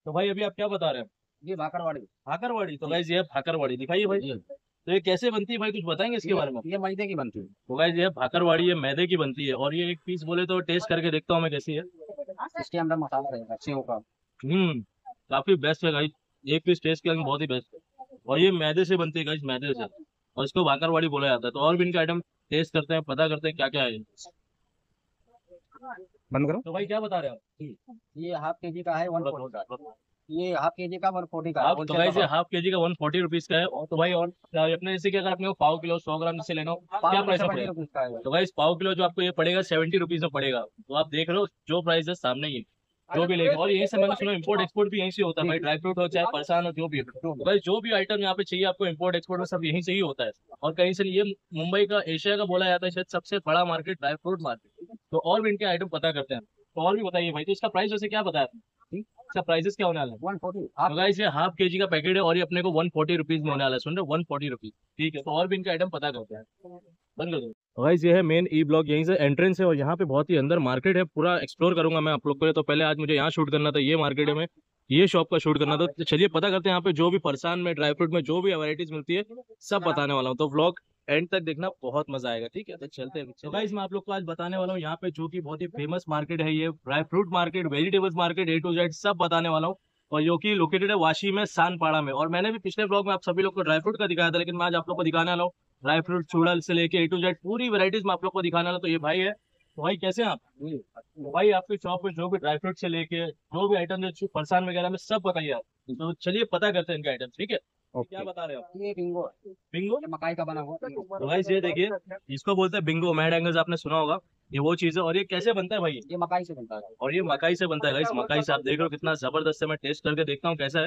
तो भाई अभी आप क्या बता रहे हैं? ये भाकरवाड़ी। भाकरवाड़ी, तो जी गाइस ये है भाकरवाड़ी, दिखाइए भाई। जी। तो ये कैसे बनती है भाई, कुछ बताएंगे इसके ये बारे में? ये मैदे की बनती है। तो गाइस ये भाकरवाड़ी, ये मैदे की बनती है, और ये एक पीस बोले तो टेस्ट करके देखता हूँ मैं कैसी है। इसके अंदर मसाला रहेगा सेव का। हम्म। काफी बेस्ट है गाइस। एक पीस टेस्ट किया बहुत ही बेस्ट है। और ये मैदे से बनती है गाइस, मैदे से। और इसको भाकरवाड़ी बोला जाता है। तो और भी इनके आइटम टेस्ट करते हैं, पता करते हैं क्या क्या है। बंद करो। तो भाई क्या बता रहे हैं आप? ये हाफ केजी का है, वन थोड़ा फोर्टी थोड़ा का। थोड़ा। ये हाफ केजी का 140 का है, आप तो होलसेल का गाइस ये भाव। हाफ केजी का 140 रुपीज का है। और तो भाई और अपने जैसे कि अगर आपने को पाव किलो 100 ग्राम जैसे लेना हो, पाव क्या किलो प्राइस में 70 पड़ेगा? रुपीज का है। तो गाइस पाव किलो जो आपको ये पड़ेगा 70 रुपीज में पड़ेगा। तो आप देख लो जो प्राइस है सामने ही है, जो भी लेगा। और यही से मैंने सुना इम्पोर्ट एक्सपोर्ट भी यहीं से होता है भाई, ड्राई फ्रूट हो चाहे फरसान हो, जो भी हो। तो भाई जो भी आइटम यहाँ पे चाहिए आपको इम्पोर्ट एक्सपोर्ट में सब यहीं से ही होता है। और कहीं से नहीं, ये मुंबई का, एशिया का बोला जाता है शायद सबसे बड़ा मार्केट, ड्राई फ्रूट मार्केट। तो और भी इनके आइटम पता करते हैं। तो और भी बताइए भाई, तो इसका प्राइस वैसे क्या बताया आपने? इसका प्राइसेस क्या होने वाला है? 140 तो हाफ। गाइस ये हाफ केजी का पैकेट है, और ये अपने को 140 रुपीज में होने वाला है। सुन रहे, 140 रुपीज। ठीक है, तो और भी इनके आइटम पता करते हैं। बंद कर दो। तो गाइस ये है मेन ई ब्लॉक, यहीं से एंट्रेंस है, और यहाँ पे बहुत ही अंदर मार्केट है। पूरा एक्सप्लोर करूंगा मैं आप लोग को। तो पहले आज मुझे यहाँ शूट करना था, ये मार्केट है, में ये शॉप का शूट करना था। तो चलिए पता करते हैं यहाँ पे जो भी फरसान में, ड्राई फ्रूट में जो भी वैरायटीज मिलती है सब बताने वाला हूँ। तो व्लॉग एंड तक देखना, बहुत मजा आएगा। ठीक है, तो चलते हैं। तो गाइस मैं आप लोग को आज बताने वाला हूँ यहाँ पे जो कि बहुत ही फेमस मार्केट है, ये dry fruit market, vegetables market, A to Z सब बताने वाला हूँ। और जो कि लोकेटेड है वाशी में, सानपाड़ा में। और मैंने भी पिछले ब्लॉग में आप सभी लोग को ड्राई फ्रूट का दिखाया था, लेकिन मैं आज आप लोग को दिखाने वाला हूँ ड्राई फ्रूट चूड़ल से लेके ए टू जेड पूरी वैरायटीज में आप लोग को दिखाने वाला। तो ये भाई है। तो भाई कैसे हैं आप? तो भाई आपकी शॉप पे जो भी ड्राई फ्रूट से लेके जो भी आइटम जो फरसान वगैरह में सब बताइए आप। तो चलिए पता करते हैं इनके आइटम। ठीक है, क्या ओके। बता रहे हो आप? ये बिंगो है। बिंगो। ये मकाई का बना हुआ बिंगो। तो भाई ये देखिए, इसको बोलते हैं बिंगो, मैड एंगल्स आपने सुना होगा। ये वो चीज है। और ये कैसे बनता है भाई? ये मकाई से बनता है। और ये मकाई से बनता है गाइस, मकाई से। आप देख रहे हो कितना जबरदस्त है। मैं टेस्ट करके देखता हूँ कैसा है।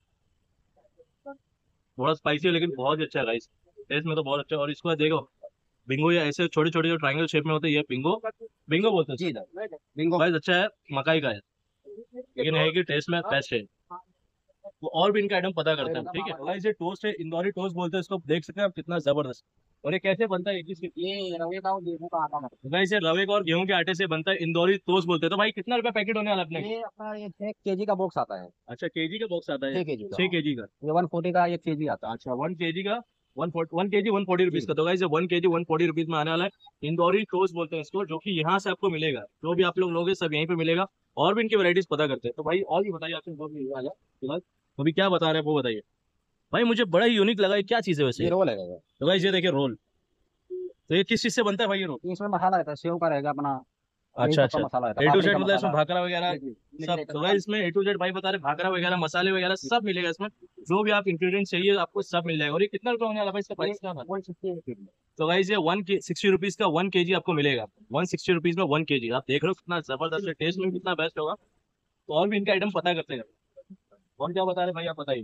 थोड़ा स्पाइसी है लेकिन बहुत ही अच्छा है गाइस। टेस्ट में तो बहुत अच्छा है। और इसको देखो, बिंगो ये ऐसे छोटे छोटे जो ट्रायंगल शेप में होते हैं, ये बिंगो, बिंगो बोलते जी हैं। Sir, Bingo. गाइस अच्छा है, मकाई का है, लेकिन है कि टेस्ट में बेस्ट है। वो और भी इनका आइटम पता करते हैं। ठीक है, गाइस ये टोस्ट है, इंदौरी टोस्ट बोलते हैं इसको। देख सकते हैं आप कितना जबरदस्त। और ये कैसे बनता है एक चीज? ये रवे का और गेहूं का आटा बनता गाइस ये रवे का और गेहूं के आटे से बनता है, इंदौरी टोस्ट बोलते हैं। तो भाई कितना रुपया पैकेट होने वाला अपने? है। ये अपना ये 6 केजी का बॉक्स आता है। अच्छा, केजी का बॉक्स आता है? 6 केजी का। 6 केजी का? ये 140 का 1 केजी आता है। अच्छा, 1 केजी का, 1 केजी 140 रुपीज जी। का। तो गाइस 1 केजी 140 रुपीज में आने वाला है। इंदौरी टोस्ट बोलते हैं इसको, जो कि यहाँ से आपको मिलेगा। जो भी आप लोग लोगे सब यहीं पे मिलेगा। और भी इनकी वैरायटीज पता करते हैं। तो भाई और भी बताइए आपसे, जो भी आ जाए फिलहाल। तो अभी क्या बता रहे हैं वो बताइए भाई। मुझे बड़ा ही यूनिक लगा, ये क्या चीज़ है वैसे? ये रोल है। तो गाइस ये देखिए रोल। तो ये किस चीज़ से बनता है भाई ये रोल? इसमें मसाला रहता है, सेव का रहेगा अपना। यही अच्छा सब का अच्छा। मसाला रहता है, ए टू पापड़ी जेड का मतलब इसमें मसाला। भाकरा वगैरह जी, जी। सब। तो गाइस इसमें ए टू जेड भाई बता रहे, भाकरा वगैरह, मसाले वगैरह सब मिलेगा इसमें। जो भी आप इंग्रेडिएंट्स चाहिए आपको सब मिल जाएगा। और ये कितना रुपया होने वाला भाई, इसका प्राइस क्या है? 160। तो गाइस ये 160 रुपीज का 1 केजी आपको मिलेगा। 160 रुपीज में 1 केजी। आप देख रहे हो कितना जबरदस्त है, टेस्ट में कितना बेस्ट होगा। तो और भी इनका आइटम पता करते हैं। और क्या बता रहे भाई, आप बताइए।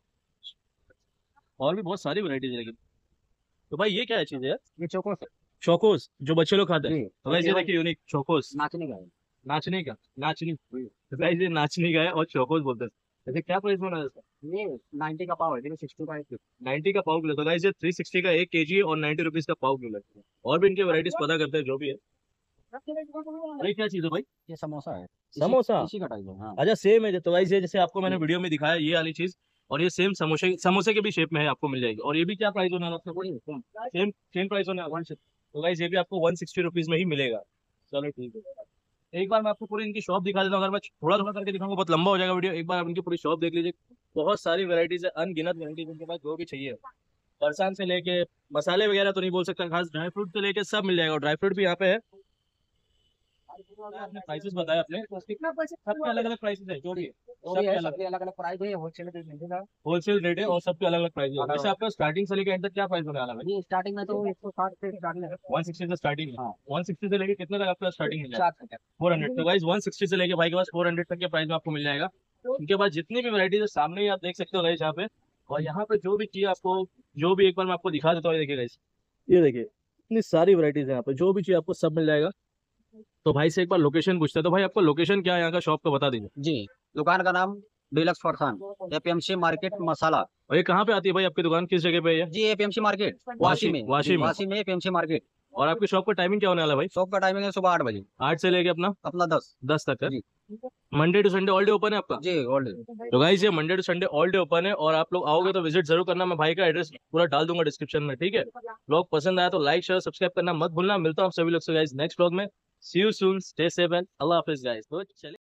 और भी बहुत सारी वैरायटीज है लेकिन। तो भाई ये क्या चीज है? ये चोको से। चोकोस, जो बच्चे लोग खाते हैं। जी। तो और गाइस ये देखिए यूनिक चोकोस। नाचने का है। नाचने का, नाचनी। जी। तो गाइस ये नाचनी का है और चोकोस बोलते हैं। जैसे क्या प्राइस में है इसका? ये 90 का पाव है, देखो 60 का है। 90 का पाव किलो। तो गाइस ये 360 का 1 केजी है, और 90 रुपीज का पाव किलो है। और भी इनके वैरायटीज पता करते हैं जो भी है। अरे क्या चीज है भाई? ये समोसा है। समोसा। इसी का टाइप है, हाँ। अच्छा सेम है। तो गाइस ये जैसे आपको मैंने वीडियो में दिखाया ये वाली चीज, और ये सेम समोसे समोसे के भी शेप में है, आपको मिल जाएगी। और ये भी क्या प्राइस होने वाला है आपका? सेम सेम प्राइस होने वाला है। तो गाइस ये भी आपको 160 रुपीज में ही मिलेगा। चलो ठीक है, एक बार मैं आपको पूरी इनकी शॉप दिखा देता हूँ। अगर मैं थोड़ा थोड़ा करके दिखाऊंगा बहुत लंबा हो जाएगा वीडियो। एक बार आप इनकी पूरी शॉप देख लीजिए। बहुत सारी वैरायटीज है, अनगिनत वैरायटीज इनके पास, जो भी चाहिए फरसान से लेके, मसाले वगैरह तो नहीं बोल सकता खास, ड्राई फ्रूट से लेके सब मिल जाएगा। और ड्राई फ्रूट भी यहाँ पे है। आपने प्राइसेस बताया अपने, सबके अलग अलग प्राइसेस है जो भी है। तो भी सबके है, अलग सबके अलग अलग प्राइस है, होलसेल रेट मिलेगा। होलसेल रेट है, और सबके अलग अलग प्राइस है। अलग वैसे अलग। आपका स्टार्टिंग से लेके एंड तक क्या प्राइस होने वाला है भाई? ये स्टार्टिंग में तो 160 से स्टार्टिंग है। 160 से स्टार्टिंग है। हाँ। 160 से लेके कितने तक आपका स्टार्टिंग मिल जाएगा? 4 तक। 400। तो गाइस 160 से लेके भाई के पास 400 तक के प्राइस में आपको मिल जाएगा। उनके पास जितनी भी वैरायटीज है सामने ही आप देख सकते हो गाइस यहाँ पे। और यहाँ पे जो भी चाहिए आपको, जो भी एक बार मैं आपको दिखा देता हूँ, ये देखिए गाइस, ये देखिए इतनी सारी वैरायटीज है यहाँ पे, जो भी चाहिए आपको सब मिल जाएगा। तो भाई से एक बार लोकेशन पूछते हैं। तो भाई आपका लोकेशन क्या है यहाँ का, शॉप का बता दीजिए। जी। दुकान का नाम deluxe Farsan, APMC market masala. और ये कहाँ पे आती है भाई आपकी दुकान, किस जगह पे है ये? जी, एपीएमसी मार्केट वाशी वाशी में। वाशी में। वाशी में एपीएमसी मार्केट। और आपकी शॉप का टाइमिंग क्या होने वाला है भाई? शॉप का टाइमिंग है सुबह 8 बजे। 8 से लेके अपना अपना 10। 10 तक है। जी। Monday to Sunday all day open है आपका? जी ऑल डे। तो गाइस ये Monday to Sunday all day open है, और आप लोग आओगे तो विजिट जरूर करना। मैं भाई का एड्रेस पूरा डाल दूंगा डिस्क्रिप्शन में, ठीक है। ब्लॉग पसंद आया तो लाइक शेयर सब्सक्राइब करना मत भूलना। मिलता हूँ आप सभी लोग से गाइस नेक्स्ट ब्लॉग में। See you soon, stay safe and अल्लाह हाफिज गाइस। तो चलिए।